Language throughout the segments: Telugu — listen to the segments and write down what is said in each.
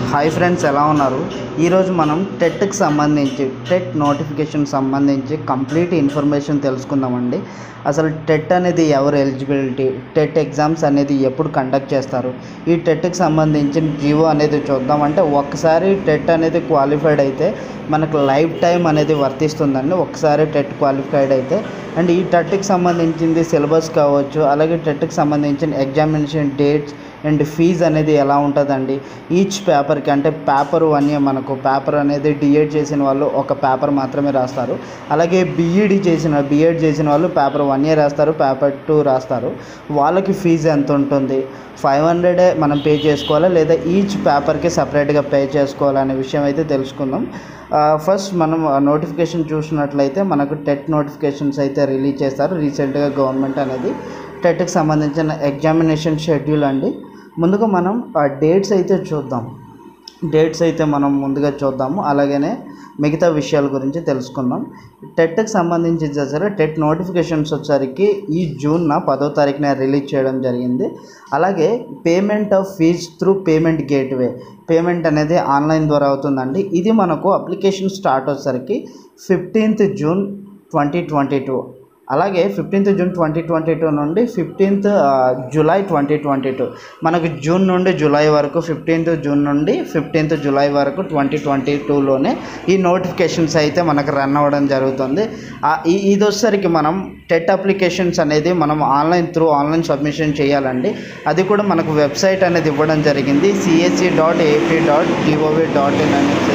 హాయ్ ఫ్రెండ్స్, ఎలా ఉన్నారు? ఈరోజు మనం టెట్కి సంబంధించి టెట్ నోటిఫికేషన్ సంబంధించి కంప్లీట్ ఇన్ఫర్మేషన్ తెలుసుకుందామండి. అసలు టెట్ అనేది ఎవరు ఎలిజిబిలిటీ, టెట్ ఎగ్జామ్స్ అనేది ఎప్పుడు కండక్ట్ చేస్తారు, ఈ టెట్కి సంబంధించిన జీవో అనేది చూద్దాం. అంటే ఒక్కసారి టెట్ అనేది క్వాలిఫైడ్ అయితే మనకు లైఫ్ టైం అనేది వర్తిస్తుందండి. ఒకసారి టెట్ క్వాలిఫైడ్ అయితే. అండ్ ఈ టెట్కి సంబంధించింది సిలబస్ కావచ్చు, అలాగే టెట్కి సంబంధించిన ఎగ్జామినేషన్ డేట్స్ అండ్ ఫీజు అనేది ఎలా ఉంటుందండి. ఈచ్ పేపర్కి అంటే పేపర్ 1 ఇయర్ మనకు పేపర్ అనేది డిఎడ్ చేసిన వాళ్ళు ఒక పేపర్ మాత్రమే రాస్తారు. అలాగే బీఈడి బీఎడ్ చేసిన వాళ్ళు పేపర్ 1 ఇయర్ రాస్తారు, పేపర్ 2 రాస్తారు. వాళ్ళకి ఫీజు ఎంత ఉంటుంది, 500 మనం పే చేసుకోవాలా లేదా ఈచ్ పేపర్కి సపరేట్గా పే చేసుకోవాలనే విషయం అయితే తెలుసుకుందాం. ఫస్ట్ మనం నోటిఫికేషన్ చూసినట్లయితే మనకు టెట్ నోటిఫికేషన్స్ అయితే రిలీజ్ చేస్తారు రీసెంట్గా గవర్నమెంట్ అనేది. టెట్కి సంబంధించిన ఎగ్జామినేషన్ షెడ్యూల్ అండి. ముందుగా మనం డేట్స్ అయితే చూద్దాం. డేట్స్ అయితే మనం ముందుగా చూద్దాము, అలాగనే మిగతా విషయాల గురించి తెలుసుకుందాం. టెట్కి సంబంధించి సరే టెట్ నోటిఫికేషన్స్ వచ్చేసరికి ఈ జూన్ 10వ తారీఖున రిలీజ్ చేయడం జరిగింది. అలాగే payment of fee through payment gateway, payment అనేది ఆన్లైన్ ద్వారా అవుతుందండి. ఇది మనకు అప్లికేషన్ స్టార్ట్ వచ్చేసరికి 15th జూన్ 2022, అలాగే 15th జూన్ 2022 నుండి 15th జూలై 2022, మనకు జూన్ నుండి జూలై వరకు 15th జూన్ నుండి 15th జూలై వరకు 2022లోనే ఈ నోటిఫికేషన్స్ అయితే మనకు రన్ అవ్వడం జరుగుతుంది. ఇది వచ్చేసరికి మనం టెట్ అప్లికేషన్స్ అనేది మనం ఆన్లైన్ సబ్మిషన్ చేయాలండి. అది కూడా మనకు వెబ్సైట్ అనేది ఇవ్వడం జరిగింది, csc.ap.gov.in అనేసి.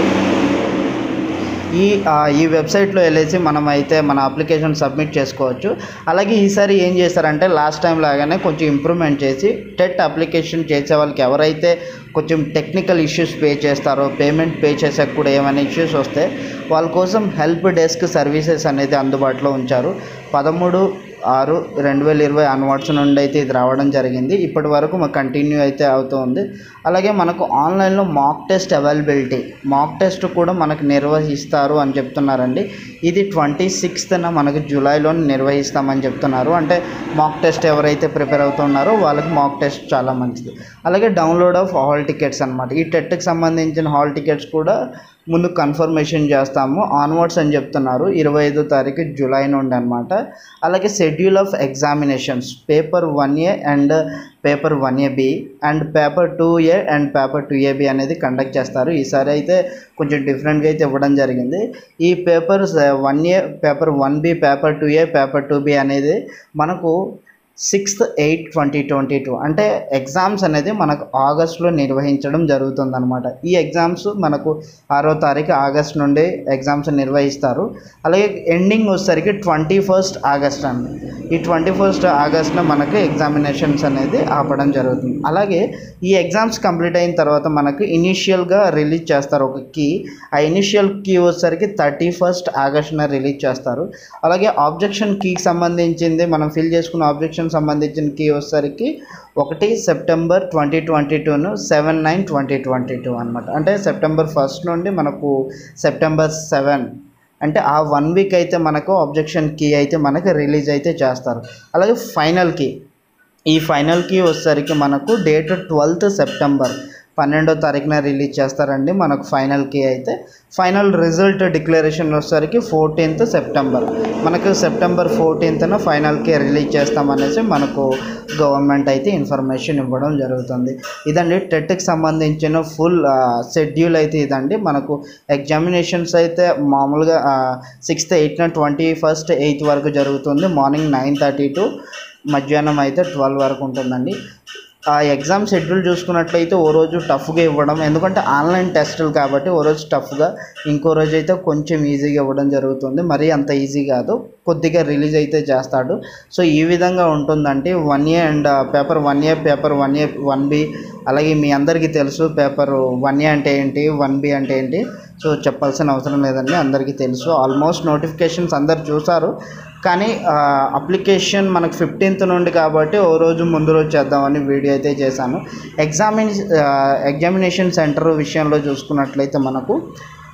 ఈ వెబ్సైట్లో వెళ్ళేసి మనం అయితే మన అప్లికేషన్ సబ్మిట్ చేసుకోవచ్చు. అలాగే ఈసారి ఏం చేస్తారంటే లాస్ట్ టైం లాగానే కొంచెం ఇంప్రూవ్మెంట్ చేసి టెట్ అప్లికేషన్ చేసే వాళ్ళకి ఎవరైతే కొంచెం టెక్నికల్ ఇష్యూస్ పే చేస్తారో, పేమెంట్ పే చేసాక కూడా ఏమైనా ఇష్యూస్ వస్తే వాళ్ళ కోసం హెల్ప్ డెస్క్ సర్వీసెస్ అనేది అందుబాటులో ఉంచారు. 13/6/2020 అన్వర్డ్స్ నుండి అయితే ఇది రావడం జరిగింది. ఇప్పటి వరకు మాకు కంటిన్యూ అయితే అవుతూ ఉంది. అలాగే మనకు ఆన్లైన్లో mock test availability, mock test కూడా మనకు నిర్వహిస్తారు అని చెప్తున్నారండి. ఇది 26th మనకు జూలైలో నిర్వహిస్తామని చెప్తున్నారు. అంటే మాక్ టెస్ట్ ఎవరైతే ప్రిపేర్ అవుతున్నారో వాళ్ళకి మాక్ టెస్ట్ చాలా మంచిది. అలాగే డౌన్లోడ్ ఆఫ్ హాల్ టికెట్స్ అనమాట. ఈ టెట్కి సంబంధించిన హాల్ టికెట్స్ కూడా ముందు కన్ఫర్మేషన్ చేస్తాము ఆన్వర్డ్స్ అని చెప్తున్నారు, 25వ తారీఖు జూలై నుండి అనమాట. అలాగే schedule of examinations paper 1A and paper 1AB and paper 2A and paper 2AB అనేది కండక్ట్ చేస్తారు. ఈసారి అయితే కొంచెం డిఫరెంట్గా అయితే ఇవ్వడం జరిగింది. ఈ papers 1A, paper 1B, paper 2A, paper 2B అనేది మనకు 6/8/2022 అంటే ఎగ్జామ్స్ అనేది మనకు ఆగస్టులో నిర్వహించడం జరుగుతుందన్నమాట. ఈ ఎగ్జామ్స్ మనకు 6వ తారీఖు ఆగస్ట్ నుండి ఎగ్జామ్స్ నిర్వహిస్తారు. అలాగే ఎండింగ్ వచ్చేసరికి 21st ఆగస్ట్ అండి. ఈ 21st ఆగస్ట్న మనకు ఎగ్జామినేషన్స్ అనేది ఆపడం జరుగుతుంది. అలాగే ఈ ఎగ్జామ్స్ కంప్లీట్ అయిన తర్వాత మనకు ఇనీషియల్గా రిలీజ్ చేస్తారు ఒక కీ. ఆ ఇనీషియల్ కీ వచ్చేసరికి 31st ఆగస్ట్న రిలీజ్ చేస్తారు. అలాగే ఆబ్జెక్షన్ కీకి సంబంధించింది మనం ఫిల్ చేసుకున్న ఆబ్జెక్షన్ సంబంధించిన కీ వచ్చేసరికి 1 సెప్టెంబర్ 2022 7/9/2022 అనమాట. అంటే సెప్టెంబర్ 1 నుండి మనకు సెప్టెంబర్ 7 అంటే ఆ 1 వీక్ అయితే మనకు ఆబ్జెక్షన్ కీ అయితే మనకు రిలీజ్ అయితే చేస్తారు. అలాగే ఫైనల్ కీ, ఈ ఫైనల్ కీ వచ్చేసరికి మనకు డేట్ 12th సెప్టెంబర్ 12వ తారీఖున రిలీజ్ చేస్తారండి మనకు ఫైనల్ కీ అయితే. ఫైనల్ రిజల్ట్ డిక్లరేషన్ వచ్చేసరికి 14th సెప్టెంబర్, మనకు September 14th final key release చేస్తామనేసి మనకు గవర్నమెంట్ అయితే ఇన్ఫర్మేషన్ ఇవ్వడం జరుగుతుంది. ఇదండి టెట్కి సంబంధించిన ఫుల్ షెడ్యూల్ అయితే ఇదండి. మనకు ఎగ్జామినేషన్స్ అయితే మామూలుగా 6th 8th 21st 8th వరకు జరుగుతుంది. మార్నింగ్ 9:30 to మధ్యాహ్నం అయితే 12 వరకు ఉంటుందండి. ఆ ఎగ్జామ్ షెడ్యూల్ చూసుకున్నట్లయితే ఓ రోజు టఫ్గా ఇవ్వడం, ఎందుకంటే ఆన్లైన్ టెస్టులు కాబట్టి ఓ రోజు టఫ్గా, ఇంకో రోజు అయితే కొంచెం ఈజీగా ఇవ్వడం జరుగుతుంది. మరీ అంత ఈజీ కాదు, కొద్దిగా రిలీజ్ అయితే చేస్తాడు. సో ఈ విధంగా ఉంటుందంటే 1A and paper 1A, paper 1A 1B. అలాగే మీ అందరికీ తెలుసు పేపర్ 1A అంటే ఏంటి, 1B అంటే ఏంటి. సో చెప్పాల్సిన అవసరం లేదండి, అందరికీ తెలుసు. ఆల్మోస్ట్ నోటిఫికేషన్స్ అందరు చూసారు. కానీ అప్లికేషన్ మనకు 15th నుండి కాబట్టి ఓ రోజు ముందు రోజు చేద్దామని వీడియో అయితే చేశాను. ఎగ్జామినేషన్ సెంటర్ విషయంలో చూసుకున్నట్లయితే మనకు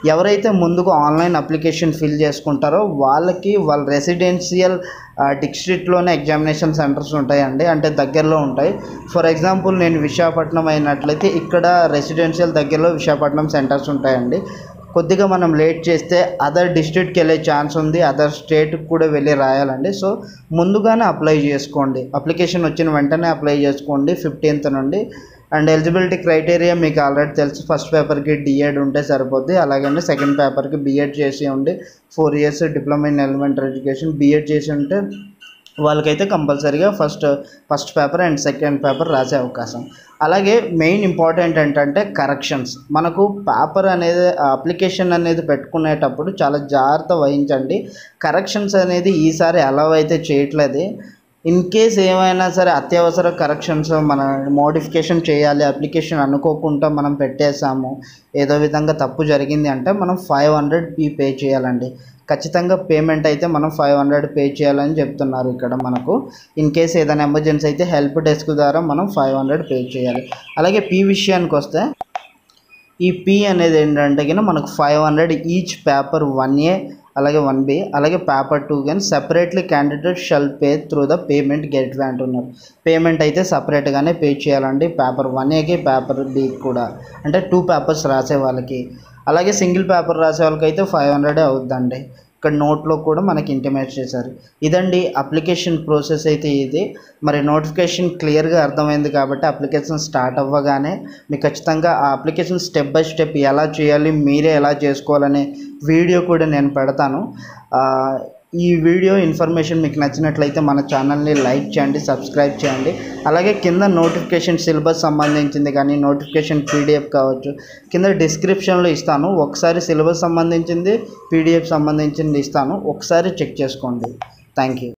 ఎవరైతే ముందుకు ఆన్లైన్ అప్లికేషన్ ఫిల్ చేసుకుంటారో వాళ్ళకి వాళ్ళ రెసిడెన్షియల్ డిస్ట్రిక్ట్లోనే ఎగ్జామినేషన్ సెంటర్స్ ఉంటాయండి, అంటే దగ్గరలో ఉంటాయి. ఫర్ ఎగ్జాంపుల్ నేను విశాఖపట్నం అయినట్లయితే ఇక్కడ రెసిడెన్షియల్ దగ్గరలో విశాఖపట్నం సెంటర్స్ ఉంటాయండి. కొద్దిగా మనం లేట్ చేస్తే అదర్ డిస్ట్రిక్ట్కి వెళ్ళే ఛాన్స్ ఉంది, అదర్ స్టేట్కి కూడా వెళ్ళి రాయాలండి. సో ముందుగానే అప్లై చేసుకోండి, అప్లికేషన్ వచ్చిన వెంటనే అప్లై చేసుకోండి 15th నుండి. అండ్ ఎలిజిబిలిటీ క్రైటీరియా మీకు ఆల్రెడీ తెలుసు, ఫస్ట్ పేపర్కి డిఎడ్ ఉంటే సరిపోద్ది, అలాగే సెకండ్ పేపర్కి బిఎడ్ చేసి ఉండి 4 years diploma in elementary education B Ed చేసి ఉంటే వాళ్ళకైతే కంపల్సరీగా first paper and second paper రాసే అవకాశం. అలాగే మెయిన్ ఇంపార్టెంట్ ఏంటంటే కరెక్షన్స్. మనకు పేపర్ అనేది అప్లికేషన్ అనేది పెట్టుకునేటప్పుడు చాలా జాగ్రత్త వహించండి. కరెక్షన్స్ అనేది ఈసారి అలౌ అయితే చేయట్లేదు. ఇన్ కేస్ ఏమైనా సరే అత్యవసర కరెక్షన్స్ మన మోడిఫికేషన్ చేయాలి, అప్లికేషన్ అనుకోకుండా మనం పెట్టేసాము, ఏదో విధంగా తప్పు జరిగింది అంటే మనం 500 పే చేయాలండి. ఖచ్చితంగా పేమెంట్ అయితే మనం 500 పే చేయాలని చెప్తున్నారు ఇక్కడ మనకు. ఇన్ కేస్ ఏదైనా ఎమర్జెన్సీ అయితే హెల్ప్ డెస్క్ ద్వారా మనం 500 పే చేయాలి. అలాగే పీ విషయానికి వస్తే ఈ పీ అనేది ఏంటంటే కానీ మనకు 500 ఈచ్ పేపర్ 1A అలాగే 1B అలాగే పేపర్ 2 కానీ separately candidate shall pay through the payment gateway అంటున్నారు. పేమెంట్ అయితే సపరేట్గానే పే చేయాలండి పేపర్ 1Aకి పేపర్ Bకి కూడా, అంటే 2 పేపర్స్ రాసే వాళ్ళకి. అలాగే సింగిల్ పేపర్ రాసే వాళ్ళకి అయితే 500 అవుద్దండి. ఇక్కడ నోట్లో కూడా మనకి ఇంటిమేట్ చేశారు. ఇదండి అప్లికేషన్ ప్రాసెస్ అయితే ఇది. మరి నోటిఫికేషన్ క్లియర్గా అర్థమైంది కాబట్టి అప్లికేషన్ స్టార్ట్ అవ్వగానే మీకు ఖచ్చితంగా ఆ అప్లికేషన్ స్టెప్ బై స్టెప్ ఎలా చేయాలి, మీరే ఎలా చేసుకోవాలనే వీడియో కూడా నేను పెడతాను. ఈ వీడియో ఇన్ఫర్మేషన్ మీకు నచ్చినట్లయితే మన ఛానల్ని లైక్ చేయండి, సబ్స్క్రైబ్ చేయండి. అలాగే కింద నోటిఫికేషన్ సిలబస్ సంబంధించింది కానీ నోటిఫికేషన్ పీడిఎఫ్ కావచ్చు కింద డిస్క్రిప్షన్లో ఇస్తాను. ఒకసారి సిలబస్ సంబంధించింది పీడిఎఫ్ సంబంధించింది ఇస్తాను, ఒకసారి చెక్ చేసుకోండి. Thank you.